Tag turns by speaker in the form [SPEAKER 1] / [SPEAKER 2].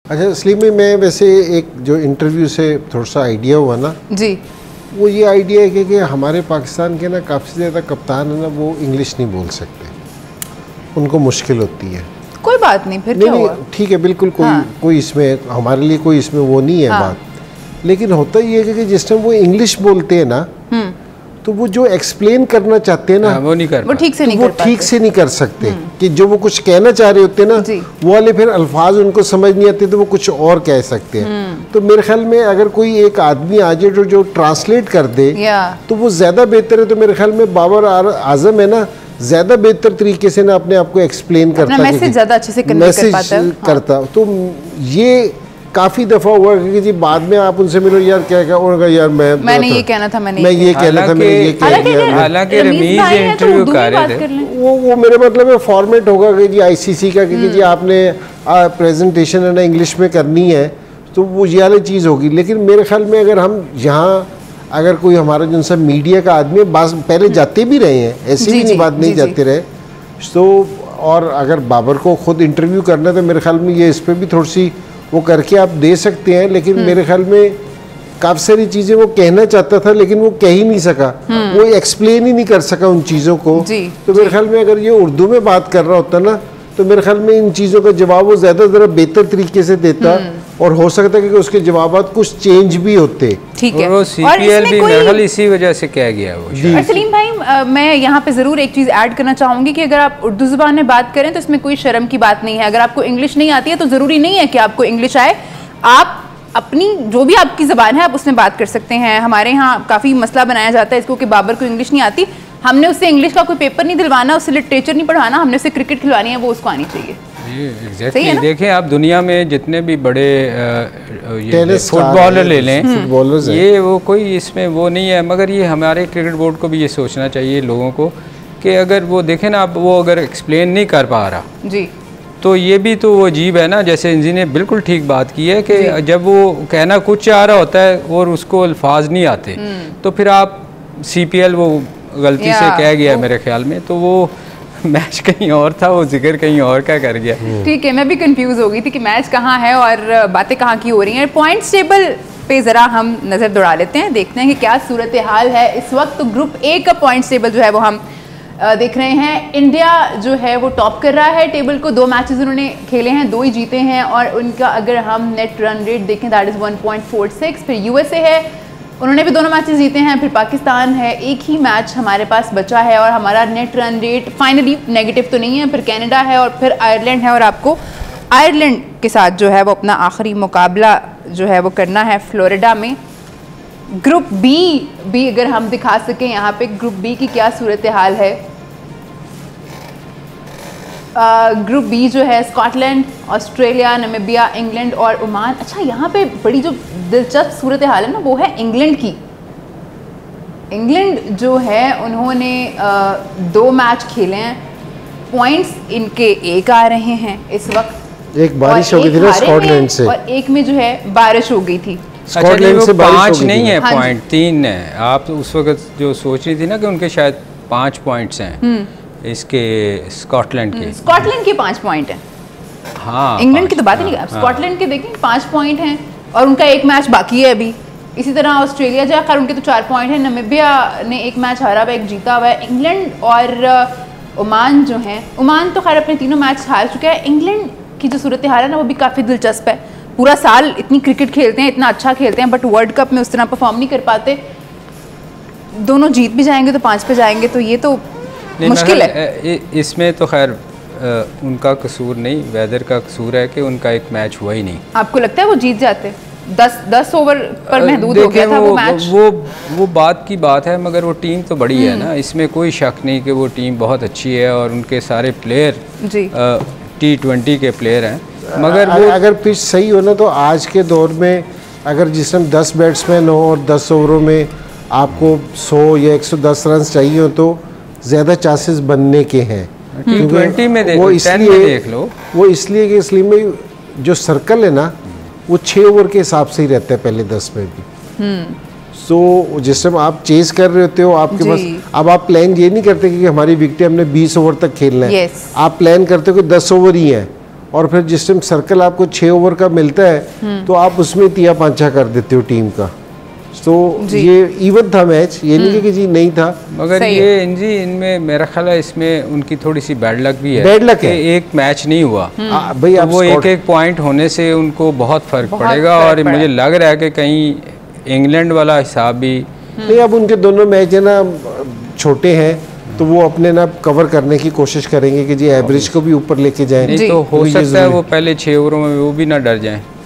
[SPEAKER 1] अच्छा सलीम भाई, मैं वैसे एक जो इंटरव्यू से थोड़ा सा आइडिया हुआ ना
[SPEAKER 2] जी,
[SPEAKER 1] वो ये आइडिया है कि हमारे पाकिस्तान के ना काफ़ी ज़्यादा कप्तान है ना, वो इंग्लिश नहीं बोल सकते, उनको मुश्किल होती है।
[SPEAKER 2] कोई बात नहीं, फिर क्या हुआ?
[SPEAKER 1] ठीक है, बिल्कुल कोई इसमें हमारे लिए कोई इसमें वो नहीं है बात, लेकिन होता ये है कि जिस टाइम वो इंग्लिश बोलते हैं ना, तो वो जो एक्सप्लेन करना चाहते हैं ना,
[SPEAKER 3] वो नहीं कर,
[SPEAKER 2] वो ठीक से
[SPEAKER 1] नहीं कर सकते कि जो वो कुछ कहना चाह रहे होते हैं ना, वो वाले फिर अल्फाज उनको समझ नहीं आते तो वो कुछ और कह सकते हैं। तो मेरे ख्याल में अगर कोई एक आदमी आ जाए जो ट्रांसलेट कर दे तो वो ज़्यादा बेहतर है। तो मेरे ख्याल में बाबर आजम है ना, ज़्यादा बेहतर तरीके से ना अपने आप को एक्सप्लेन करता है,
[SPEAKER 2] मैसेज ज़्यादा अच्छे से कन्वे कर पाता है,
[SPEAKER 1] करता। तो ये काफ़ी दफ़ा हुआ कि जी बाद में आप उनसे मिलो, यार क्या क्या, उन्होंने कहा यार मैंने ये कहना था, मैंने ये कहना था, मैंने ये कह दिया।
[SPEAKER 3] हालांकि रमीज इंटरव्यू कर रहे थे,
[SPEAKER 1] वो मेरे मतलब है फॉर्मेट होगा कि जी आईसीसी का कि जी आपने प्रेजेंटेशन है ना इंग्लिश में करनी है, तो वो ये वाली चीज़ होगी। लेकिन मेरे ख्याल में अगर हम यहाँ अगर कोई हमारा जो सा मीडिया का आदमी पहले जाते भी रहे हैं, ऐसी भी नहीं बात नहीं जाते रहे, तो और अगर बाबर को खुद इंटरव्यू करना है तो मेरे ख्याल में ये इस पर भी थोड़ी सी वो करके आप दे सकते हैं। लेकिन मेरे ख्याल में काफ़ी सारी चीज़ें वो कहना चाहता था लेकिन वो कह ही नहीं सका, वो एक्सप्लेन ही नहीं कर सका उन चीज़ों को। तो मेरे ख्याल में अगर ये उर्दू में बात कर रहा होता ना, तो मेरे ख्याल में इन चीज़ों का जवाब वो ज़्यादा बेहतर तरीके से देता, और हो सकता है कि उसके जवाबात कुछ चेंज भी होते।
[SPEAKER 3] ठीक है, और सीपीएल भी मेरे इसी वजह से कह गया वो।
[SPEAKER 2] और सलीम भाई, मैं यहाँ पे ज़रूर एक चीज़ ऐड करना चाहूँगी कि अगर आप उर्दू ज़ुबान में बात करें तो इसमें कोई शर्म की बात नहीं है। अगर आपको इंग्लिश नहीं आती है तो ज़रूरी नहीं है कि आपको इंग्लिश आए, आप अपनी जो भी आपकी ज़बान है आप उसमें बात कर सकते हैं। हमारे यहाँ काफ़ी मसला बनाया जाता है इसको कि बाबर को इंग्लिश नहीं आती, हमने उससे इंग्लिश का कोई पेपर नहीं दिलवाना, उससे लिटरेचर नहीं पढ़ाना, हमने उससे क्रिकेट खिलवानी है, वो उसको आनी चाहिए।
[SPEAKER 3] एग्जैक्टली देखें आप दुनिया में जितने भी बड़े फुटबॉलर ले लें, ये वो कोई इसमें वो नहीं है, मगर ये हमारे क्रिकेट बोर्ड को भी ये सोचना चाहिए लोगों को कि अगर वो देखें ना, आप वो अगर एक्सप्लेन नहीं कर पा रहा
[SPEAKER 2] जी,
[SPEAKER 3] तो ये भी तो वो अजीब है ना। जैसे इंजी ने बिल्कुल ठीक बात की है कि जब वो कहना कुछ चाह रहा होता है और उसको अल्फाज नहीं आते, तो फिर आप सीपीएल वो गलती से कह गया मेरे ख्याल में, तो वो मैच कहीं और था, वो जिक्र कहीं और का कर गया।
[SPEAKER 2] ठीक है, मैं भी कंफ्यूज हो गई थी कि मैच कहाँ है और बातें कहाँ की हो रही हैं। पॉइंट्स टेबल पे ज़रा हम नज़र दौड़ा लेते हैं, देखते हैं कि क्या सूरत हाल है इस वक्त। तो ग्रुप ए का पॉइंट्स टेबल जो है वो हम देख रहे हैं। इंडिया जो है वो टॉप कर रहा है टेबल को, 2 मैचेस उन्होंने खेले हैं, 2 ही जीते हैं, और उनका अगर हम नेट रन रेट देखें दैट इज़ 1.46। फिर यूएसए है, उन्होंने भी 2 मैचेस जीते हैं। फिर पाकिस्तान है, 1 ही मैच हमारे पास बचा है और हमारा net run rate finally negative तो नहीं है। फिर कनाडा है और फिर आयरलैंड है, और आपको आयरलैंड के साथ जो है वो अपना आखिरी मुकाबला जो है वो करना है फ्लोरिडा में। ग्रुप बी भी अगर हम दिखा सकें यहाँ पे ग्रुप बी की क्या सूरत हाल है। ग्रुप बी जो है स्कॉटलैंड, ऑस्ट्रेलिया, नामीबिया, इंग्लैंड और ओमान। अच्छा, यहाँ पे बड़ी जो दिलचस्प सूरत हाल है ना वो है इंग्लैंड की। इंग्लैंड जो है उन्होंने 2 मैच खेले हैं, पॉइंट्स इनके 1 आ रहे हैं इस वक्त।
[SPEAKER 1] एक बारिश हो गई थी ना स्कॉटलैंड से,
[SPEAKER 2] और एक में जो है बारिश हो गई थी।
[SPEAKER 3] स्कॉटलैंड से 5 नहीं है, पॉइंट 3 है। आप उस वक्त जो सोच रही थी ना कि उनके शायद 5 पॉइंट्स हैं इसके स्कॉटलैंड के
[SPEAKER 2] 5 पॉइंट हैं।
[SPEAKER 3] हाँ,
[SPEAKER 2] इंग्लैंड की तो बात ही नहीं कर, स्कॉटलैंड के देखें 5 पॉइंट हैं और उनका 1 मैच बाकी है अभी। इसी तरह ऑस्ट्रेलिया जो है उनके तो 4 पॉइंट हैं, नामीबिया ने 1 मैच हारा हुआ, 1 जीता हुआ है। इंग्लैंड और ओमान जो हैं, ओमान तो खैर अपने 3 मैच हार चुका है। इंग्लैंड की जो सूरत हाल है ना वो भी काफ़ी दिलचस्प है। पूरा साल इतनी क्रिकेट खेलते हैं, इतना अच्छा खेलते हैं, बट वर्ल्ड कप में उस तरह परफॉर्म नहीं कर पाते। दोनों जीत भी जाएंगे तो 5 पे जाएंगे, तो ये तो मुश्किल है।
[SPEAKER 3] इसमें तो खैर उनका कसूर नहीं, वेदर का कसूर है कि उनका 1 मैच हुआ ही नहीं।
[SPEAKER 2] आपको लगता है वो जीत जाते? 10 ओवर पर महदूद हो गया था वो मैच।
[SPEAKER 3] वो बात की बात है, मगर वो टीम तो बड़ी है ना, इसमें कोई शक नहीं कि वो टीम बहुत अच्छी है और उनके सारे प्लेयर T20 के प्लेयर हैं। मगर
[SPEAKER 1] अगर पिच सही हो ना तो आज के दौर में अगर जिस टाइम 10 बैट्समैन हो और 10 ओवरों में आपको 100 या 110 रन चाहिए हो तो ज़्यादा चांसेस बनने के हैं।
[SPEAKER 3] T20 में
[SPEAKER 1] वो
[SPEAKER 3] इसलिए देख लो,
[SPEAKER 1] वो इसलिए कि इसलिए में जो सर्कल है ना वो 6 ओवर के हिसाब से ही रहता है पहले 10 में भी। सो जिस टाइम आप चेज कर रहे होते हो आपके पास, अब आप प्लान ये नहीं करते कि हमारी विकेट हमने 20 ओवर तक खेलना है। आप प्लान करते हो कि 10 ओवर ही है और फिर जिस टाइम सर्कल आपको 6 ओवर का मिलता है तो आप उसमें तिया पांचा कर देते हो टीम का। तो ये इवन था मैच, ये नहीं कि जी नहीं था।
[SPEAKER 3] मगर ये जी इनमें मेरा ख्याल है इसमें उनकी थोड़ी सी बैड लक भी है।
[SPEAKER 1] बैड लक है,
[SPEAKER 3] एक मैच नहीं हुआ
[SPEAKER 1] भाई
[SPEAKER 3] तो
[SPEAKER 1] आप
[SPEAKER 3] वो एक पॉइंट होने से उनको बहुत फर्क पड़ेगा। और मुझे लग रहा है कि कहीं इंग्लैंड वाला हिसाब भी
[SPEAKER 1] नहीं, अब उनके दोनों मैच है ना छोटे हैं तो वो अपने ना कवर करने की कोशिश करेंगे कि जी एवरेज को भी ऊपर लेके जाएं।
[SPEAKER 3] नहीं तो हो सकता है वो पहले 6 ओवरों में वो भी ना डर जाएं।